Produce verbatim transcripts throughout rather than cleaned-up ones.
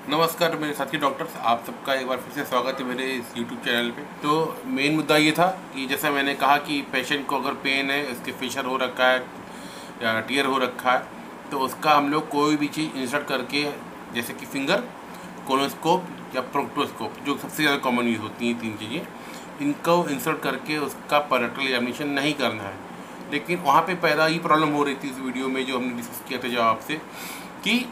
नमस्कार मेरे साथी डॉक्टर्स, आप सबका एक बार फिर से स्वागत है मेरे इस यूट्यूब चैनल पे। तो मेन मुद्दा ये था कि जैसा मैंने कहा कि पेशेंट को अगर पेन है, उसके फिशर हो रखा है या टीयर हो रखा है, तो उसका हम लोग कोई भी चीज़ इंसर्ट करके, जैसे कि फिंगर, कोलोस्कोप या प्रोक्टोस्कोप, जो सबसे ज़्यादा कॉमन यूज़ होती हैं तीन चीज़ें, इनको इंसर्ट करके उसका पैरेक्टल एग्जामिनेशन नहीं करना है। लेकिन वहाँ पर पैदा ही प्रॉब्लम हो रही थी इस वीडियो में जो हमने डिस्कस किया था जवाब से, कि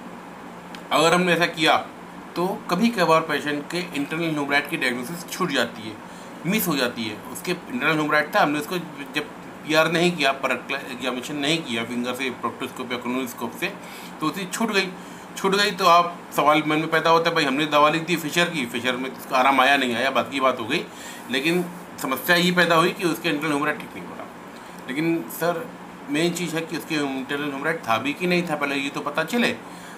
अगर हमने ऐसा किया तो कभी कभार पेशेंट के इंटरनल ह्यूमराइड की डायग्नोसिस छूट जाती है, मिस हो जाती है। उसके इंटरनल ह्यूमराइड था, हमने उसको जब पीआर नहीं किया, पैरेक्टल एग्जामिनेशन नहीं किया फिंगर से, प्रोक्टोस्कोप या कोलोनोस्कोप से, तो उसी छूट गई छूट गई तो आप सवाल मन में पैदा होता है, भाई हमने दवा लिख दी फिशर की, फिशर में उसका आराम आया नहीं आया, बात की बात हो गई, लेकिन समस्या ये पैदा हुई कि उसके इंटरनल ह्यूमराइड ठीक नहीं हो रहा। लेकिन सर मेन चीज़ है कि उसके इंटरनल ह्यूमराइड था भी कि नहीं था, पहले ये तो पता चले।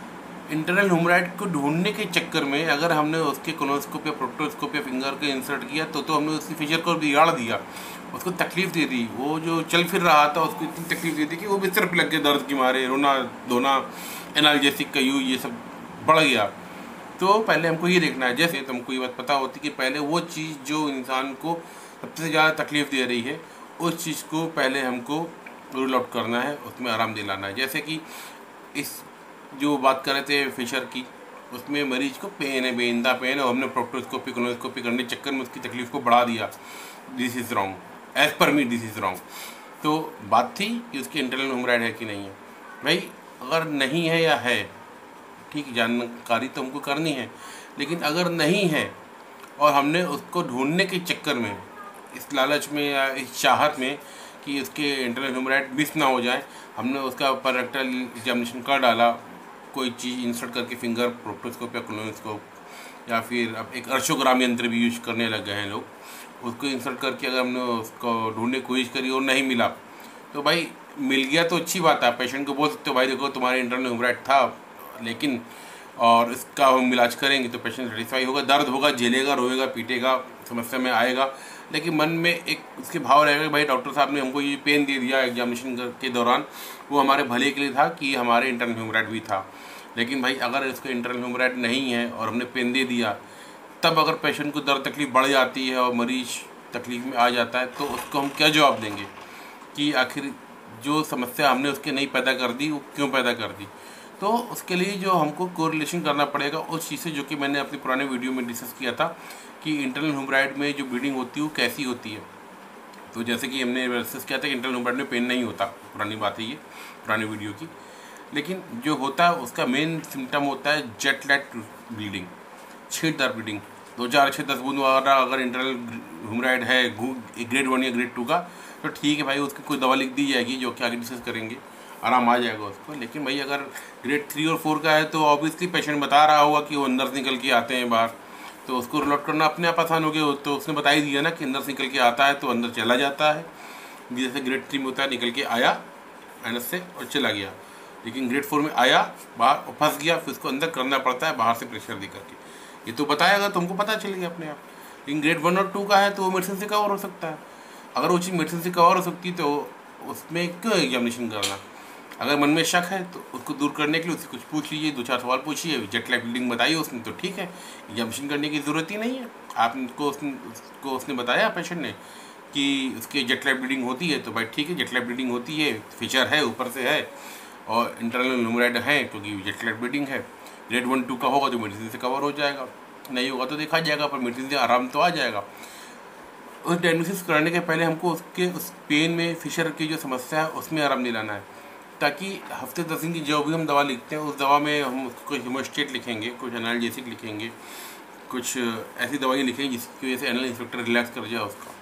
इंटरनल ह्यूमराइड को ढूंढने के चक्कर में अगर हमने उसके कोलोनोस्कोप या प्रोक्टोस्कोप या फिंगर के इंसर्ट किया तो तो हमने उसकी फिशर को बिगाड़ दिया, उसको तकलीफ दे दी। वो जो चल फिर रहा था उसको इतनी तकलीफ दे दी कि वो बिस्तर पर लग के दर्द के मारे रोना धोना, एनाल्जेसिक का यूज, ये सब बढ़ गया। तो पहले हमको ये देखना है, जैसे तो हमको ये बात पता होती कि पहले वो चीज़ जो इंसान को सबसे ज़्यादा तकलीफ दे रही है, उस चीज़ को पहले हमको रूल आउट करना है, उसमें आराम दिलाना है। जैसे कि इस जो बात कर रहे थे फिशर की, उसमें मरीज को पेन है, बेइंदा पेन है, और हमने प्रोक्टोस्कोपी कोलोनोस्कोपी करने के चक्कर में उसकी तकलीफ को बढ़ा दिया। This is wrong, as per me this is wrong. तो बात थी कि उसकी इंटरनल ह्यूमराइड है कि नहीं है। भाई अगर नहीं है या है, ठीक, जानकारी तो हमको करनी है, लेकिन अगर नहीं है और हमने उसको ढूंढने के चक्कर में, इस लालच में या इस चाहत में कि उसके इंटरनल ह्यूमराइड मिस ना हो जाए, हमने उसका पैरेक्टल एग्जामिनेशन कर डाला, कोई चीज़ इंसर्ट करके, फिंगर, प्रोक्टोस्कोप या कोलोनोस्कोप, या फिर अब एक अर्शोग्राम यंत्र भी यूज करने लग गए हैं लोग, उसको इंसर्ट करके अगर हमने उसको ढूंढने की कोशिश करी और नहीं मिला, तो भाई मिल गया तो अच्छी बात है, पेशेंट को बोल सकते हो भाई देखो तुम्हारे इंटरनल ह्यूमराइड था, लेकिन और इसका हम इलाज करेंगे तो पेशेंट सेटिस्फाई होगा, दर्द होगा, झेलेगा, रोएगा, पीटेगा, समस्या में आएगा, लेकिन मन में एक उसके भाव रहेगा कि भाई डॉक्टर साहब ने हमको ये पेन दे दिया एग्जामिनेशन के दौरान, वो हमारे भले के लिए था कि हमारे इंटरनल ह्यूमराइड भी था। लेकिन भाई अगर इसको इंटरनल ह्यूमराइड नहीं है और हमने पेन दे दिया, तब अगर पेशेंट को दर्द तकलीफ बढ़ जाती है और मरीज तकलीफ में आ जाता है, तो उसको हम क्या जवाब देंगे कि आखिर जो समस्या हमने उसके नहीं पैदा कर दी वो क्यों पैदा कर दी। तो उसके लिए जो हमको कोरिलेशन करना पड़ेगा उस चीज़ से, जो कि मैंने अपने पुराने वीडियो में डिस्कस किया था कि इंटरनल ह्यूमराइड में जो ब्लीडिंग होती है वो कैसी होती है। तो जैसे कि हमने डिस्कस किया था कि इंटरनल ह्यूमराइड में पेन नहीं होता, पुरानी बात है ये, पुरानी वीडियो की। लेकिन जो होता है उसका मेन सिम्टम होता है जेट लैग ब्लीडिंग, छींटदार ब्लीडिंग, दो चार छः दस बूंद वाला अगर इंटरनल ह्यूमराइड है ग्रेड वन या ग्रेड टू का, तो ठीक है भाई, उसकी कोई दवा लिख दी जाएगी जो कि आगे डिस्कस करेंगे, आराम आ जाएगा उसको। लेकिन भाई अगर ग्रेड थ्री और फोर का है तो ऑब्वियसली पेशेंट बता रहा होगा कि वो अंदर से निकल के आते हैं बाहर, तो उसको रूल आउट करना अपने आप आसान हो गया। तो उसने बता ही दिया ना कि अंदर से निकल के आता है तो अंदर चला जाता है, जैसे ग्रेड थ्री में होता है निकल के आया एनस से और चला गया, लेकिन ग्रेड फोर में आया बाहर फंस गया, फिर उसको अंदर करना पड़ता है बाहर से प्रेशर दे करके। ये तो बताएगा तो हमको पता चलेगा अपने आप। लेकिन ग्रेड वन और टू का है तो वो मेडिसिन से कवर हो सकता है। अगर वो चीज़ मेडिसिन से कवर हो सकती तो उसमें क्यों एग्जामिनेशन करना। अगर मन में शक है तो उसको दूर करने के लिए उससे कुछ पूछ लीजिए, दो चार सवाल पूछिए, जेट लैग ब्लीडिंग बताइए उसने तो ठीक है, एग्जामिनेशन करने की ज़रूरत ही नहीं है। आपको उसने उसको उसने बताया पेशेंट ने कि उसके जेट लैग ब्लीडिंग होती है, तो भाई ठीक है, जेट लैग ब्लीडिंग होती है, फीचर है ऊपर से है, और इंटरनल ह्यूमराइड है क्योंकि जेट लैग ब्लीडिंग है। ग्रेड वन टू का होगा तो मेडिसिन से कवर हो जाएगा, नहीं होगा तो देखा जाएगा, पर मेडिसिन से आराम तो आ जाएगा। उस डायग्नोसिस कराने के पहले हमको उसके उस पेन में, फिशर की जो समस्या है उसमें आराम दिलाना है, ताकि हफ्ते दस दिन की जो भी हम दवा लिखते हैं उस दवा में हम उसको हेमोस्टेट लिखेंगे, कुछ एनाल्जेसिक लिखेंगे, कुछ ऐसी दवाइयाँ लिखेंगे जिसकी वजह से एनल इंस्पेक्टर रिलैक्स कर जाए उसका।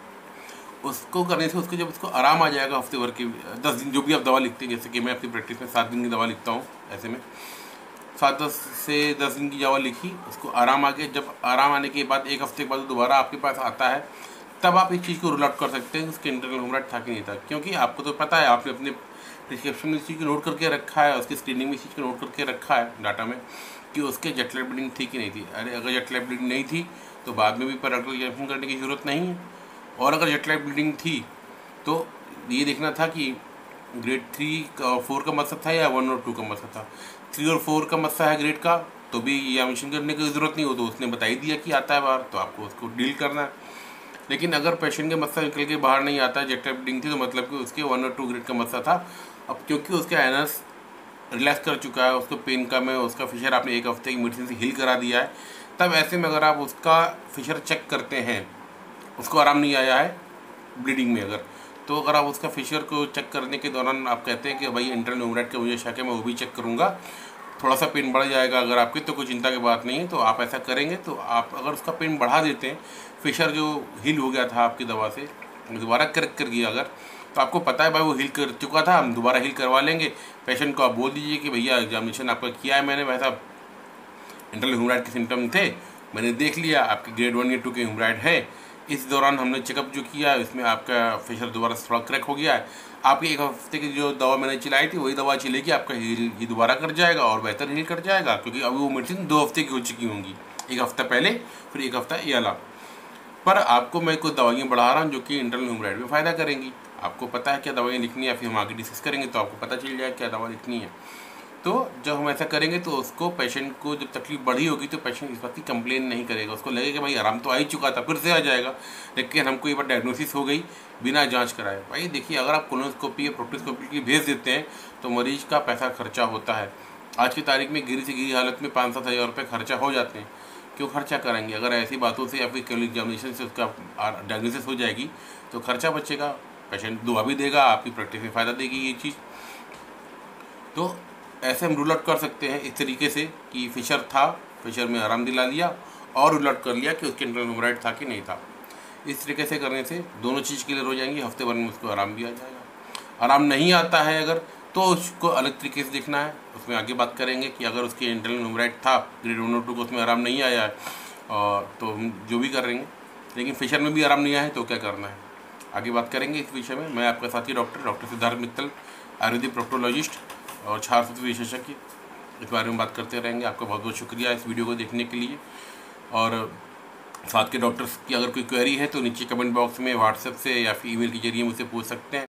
उसको करने से उसको जब उसको आराम आ जाएगा, हफ्ते भर की दस दिन जो भी आप दवा लिखते हैं, जैसे कि मैं अपनी प्रैक्टिस में सात दिन की दवा लिखता हूँ, ऐसे में सात दस से दस दिन की दवा लिखी, उसको आराम आ गया, जब आराम आने के बाद एक हफ्ते के बाद दोबारा आपके पास आता है, तब आप इस चीज़ को रूल आउट कर सकते हैं उसके इंटरनल ह्यूमराइड था कि नहीं था। क्योंकि आपको तो पता है, आपने अपने प्रिस्क्रिप्शन में इस चीज़ को नोट करके रखा है, उसकी स्क्रीनिंग में इस चीज़ को नोट करके रखा है डाटा में कि उसके जेट लैग ब्लीडिंग थी कि नहीं थी। अरे अगर जेट लैग ब्लीडिंग नहीं थी तो बाद में भी पैरेक्टल एग्जामिनेशन करने की ज़रूरत नहीं है, और अगर जेट लैग ब्लीडिंग थी तो ये देखना था कि ग्रेड थ्री का फोर का मसला था या वन और टू का मसला था। थ्री और फोर का मसला है ग्रेड का, तो भी एग्जामिनेशन करने की ज़रूरत नहीं हो, तो उसने बता ही दिया कि आता है बाहर, तो आपको उसको डील करना है। लेकिन अगर पेशेंट का मस्सा निकल के बाहर नहीं आता, जेट ब्लीडिंग थी, तो मतलब कि उसके वन और टू ग्रेड का मस्सा था। अब क्योंकि उसका एनस रिलैक्स कर चुका है, उसको पेन कम है, उसका फिशर आपने एक हफ्ते की मेडिसिन से हील करा दिया है, तब ऐसे में अगर आप उसका फिशर चेक करते हैं, उसको आराम नहीं आया है ब्लीडिंग में अगर, तो अगर आप उसका फिशर को चेक करने के दौरान आप कहते हैं कि भाई इंटरनल ह्यूमरेट का मुझे शक है, मैं वो भी चेक करूँगा, थोड़ा सा पेन बढ़ जाएगा अगर आपकी, तो कोई चिंता की बात नहीं है, तो आप ऐसा करेंगे। तो आप अगर उसका पेन बढ़ा देते हैं, फिशर जो हील हो गया था आपकी दवा से, दोबारा करेक्ट कर गया अगर, तो आपको पता है भाई वो हील कर चुका था, हम दोबारा हील करवा लेंगे। पेशेंट को आप बोल दीजिए कि भैया एग्जामिनेशन आपका किया है मैंने, वैसा इंटरनल ह्यूमरेट के सिम्टम थे, मैंने देख लिया आपके ग्रेड वन या टू के ह्यूमरेट है, इस दौरान हमने चेकअप जो किया इसमें आपका फिशर दोबारा थोड़ा क्रैक हो गया है, आपकी एक हफ्ते की जो दवा मैंने चलाई थी वही दवा चलेगी, आपका हील ही दोबारा कर जाएगा और बेहतर हील कर जाएगा, क्योंकि अभी वो मेडिसिन दो हफ्ते की हो चुकी होंगी, एक हफ्ता पहले फिर एक हफ्ता ये वाला। पर आपको मैं कुछ दवाइयाँ बढ़ा रहा हूँ जो कि इंटरनल ह्यूमरेट में फ़ायदा करेंगी। आपको पता है क्या दवाइयाँ लिखनी है, फिर हम आगे डिस्कस करेंगे तो आपको पता चल जाएगा क्या दवा लिखनी है। तो जब हम ऐसा करेंगे तो उसको पेशेंट को जब तकलीफ बढ़ी होगी तो पेशेंट इस बात की कंप्लेन नहीं करेगा, उसको लगेगा भाई आराम तो आ ही चुका था, फिर से आ जाएगा। लेकिन हमको एक बार डायग्नोसिस हो गई बिना जांच कराए, भाई देखिए अगर आप कोलोनोस्कोपी या प्रोक्टोस्कोपी की भेज देते हैं तो मरीज का पैसा खर्चा होता है। आज की तारीख में गिरी से गिरी हालत में पाँच सात हज़ार रुपये खर्चा हो जाते हैं, क्यों खर्चा करेंगे? अगर ऐसी बातों से या फिर केवल एग्जामिनेशन से उसका डायग्नोसिस हो जाएगी तो खर्चा बचेगा, पेशेंट दुआ भी देगा, आपकी प्रैक्टिस में फ़ायदा देगी ये चीज़। तो ऐसे हम रूल आउट कर सकते हैं इस तरीके से कि फिशर था, फिशर में आराम दिला लिया और रूल आउट कर लिया कि उसके इंटरनल ह्यूमरेट था कि नहीं था। इस तरीके से करने से दोनों चीज़ क्लियर हो जाएंगी, हफ्ते भर में उसको आराम भी आ जाएगा। आराम नहीं आता है अगर तो उसको अलग तरीके से देखना है, उसमें आगे बात करेंगे कि अगर उसके इंटरनल ह्यूमरेट था ग्रेड वन और टू को, उसमें आराम नहीं आया है और तो हम जो भी करेंगे, लेकिन फिशर में भी आराम नहीं आया है तो क्या करना है, आगे बात करेंगे इस विषय में। मैं आपका साथी doctor doctor Siddharth Mittal, Ayurvedic proctologist और छात्र विशेषज्ञ, इस बारे में बात करते रहेंगे। आपका बहुत बहुत शुक्रिया इस वीडियो को देखने के लिए। और साथ के डॉक्टर्स की अगर कोई क्वेरी है तो नीचे कमेंट बॉक्स में व्हाट्सएप से या फिर ईमेल के जरिए मुझसे पूछ सकते हैं।